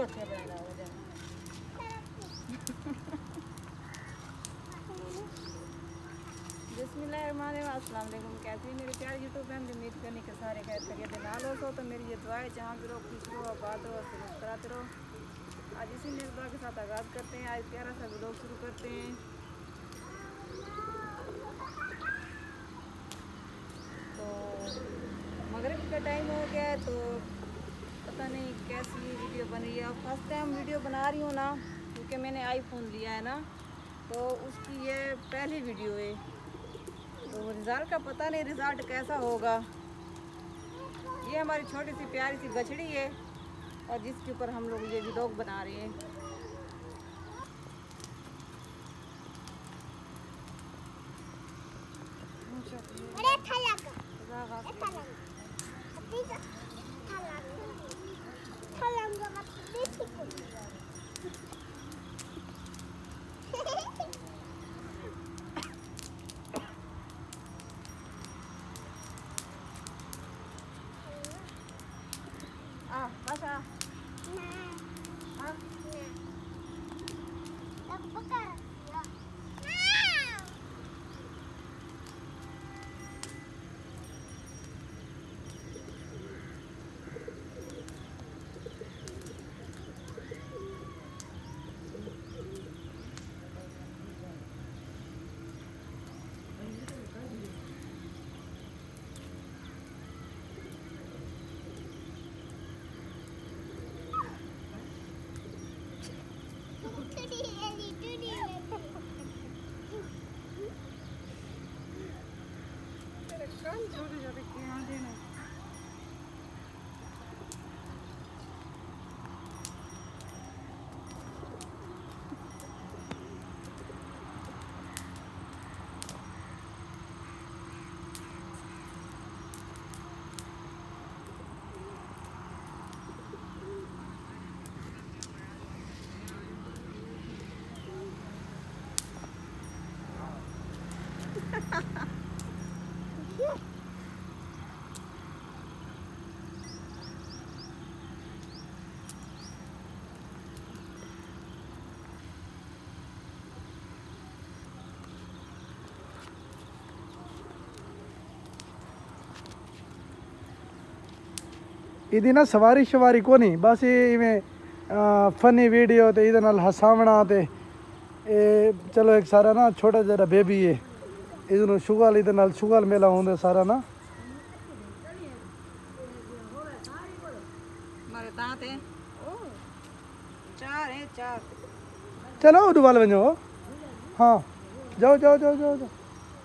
कोठे बना हो जाए। बिस्मिल्लाहिर्रहमानिर्रहीम, अस्सलाम वालेकुम। कैसे हैं मेरे प्यारे यूट्यूब फैमिली? उम्मीद करने के सारे खैर खैरियत नाल हो। तो मेरी ये दुआ है जहाँ भी रहो खुश रहो, आबाद रहो, सलूक कराते रहो। आज इसी निर्दुआ के साथ आगाज़ करते हैं। आज प्यारा सा व्लॉग शुरू करते हैं। तो मगरिब का टाइम हो गया है, तो पता नहीं कैसी वीडियो बन रही है। अब फर्स्ट टाइम वीडियो बना रही हूँ ना, क्योंकि मैंने आईफोन लिया है ना, तो उसकी ये पहली वीडियो है। तो रिज़ल्ट का पता नहीं रिज़ल्ट कैसा होगा। ये हमारी छोटी सी प्यारी सी बछड़ी है और जिसके ऊपर हम लोग ये व्लॉग बना रहे हैं। Masa? इदी ना सवारी शवारी को नहीं, बस ये इवें फनी वीडियो तो इधर नाल हसावना ते चलो एक सारा ना छोटा जरा बेबी है इधर शुगल इधर नाल शुगल मेला होंगे सारा ना। हमारे दांत हैं चार हैं, चार। चलो उधर बनो। हाँ जाओ जाओ जाओ जाओ जाओ।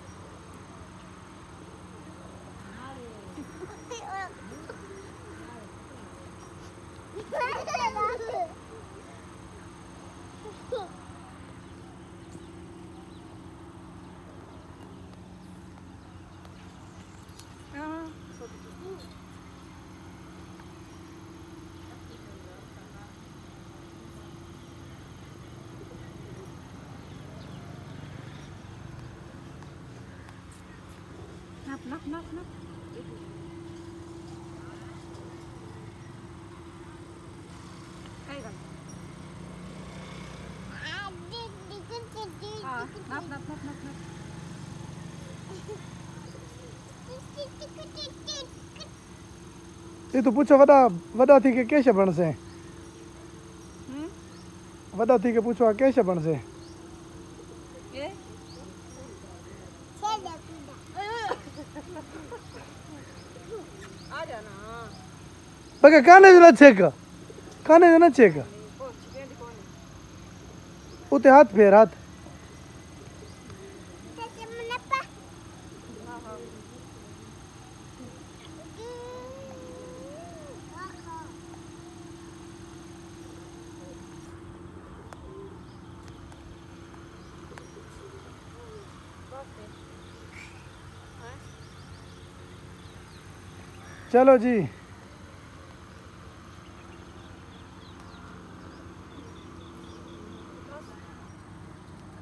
नप नप नप ये तो पूछो वदा वदा थी के कैसे बन से वदा थी के पूछो कैसे बन से आ जाना। बगे काने जना चेक उते हाथ फेर हाथ चलो जी।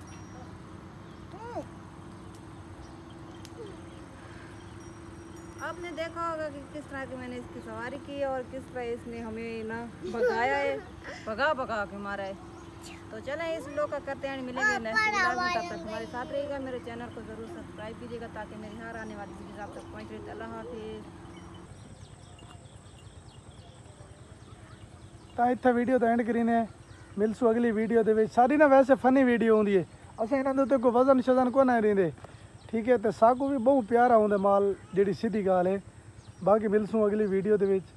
अब आपने देखा होगा कि किस तरह की मैंने इसकी सवारी की है और किस तरह इसने हमें ना भगाया है, भगा भगा के मारा है। तो चलें इस लोग का करते हैं, मिलेंगे नेक्स्ट व्लॉग में। तब तक हमारे साथ रहिएगा, मेरे चैनल को ज़रूर सब्सक्राइब कीजिएगा ताकि मेरी हर आने वाली वीडियो आप तक पहुँच रही। अल्लाह हाफिज़। ਤਾਂ ਇੱਥੇ ਵੀਡੀਓ ਦਾ ਐਂਡ ਕਰੀਨੇ ਮਿਲਸੂ ਅਗਲੀ ਵੀਡੀਓ ਦੇ ਵਿੱਚ। ਸਾਰੀ ਨਾ ਵੈਸੇ ਫਨੀ ਵੀਡੀਓ ਆਉਂਦੀ ਹੈ, ਅਸੀਂ ਇਹਨਾਂ ਦੇ ਉੱਤੇ ਕੋਈ ਵਜ਼ਨ ਸ਼ਜ਼ਨ ਕੋ ਨਾ ਰਹਿੰਦੇ, ਠੀਕ ਹੈ। ਤੇ ਸਾਗੂ ਵੀ ਬਹੁਤ ਪਿਆਰਾ ਆਉਂਦਾ ਮਾਲ, ਜਿਹੜੀ ਸਿੱਧੀ ਗੱਲ ਹੈ। ਬਾਕੀ ਮਿਲਸੂ ਅਗਲੀ ਵੀਡੀਓ ਦੇ ਵਿੱਚ।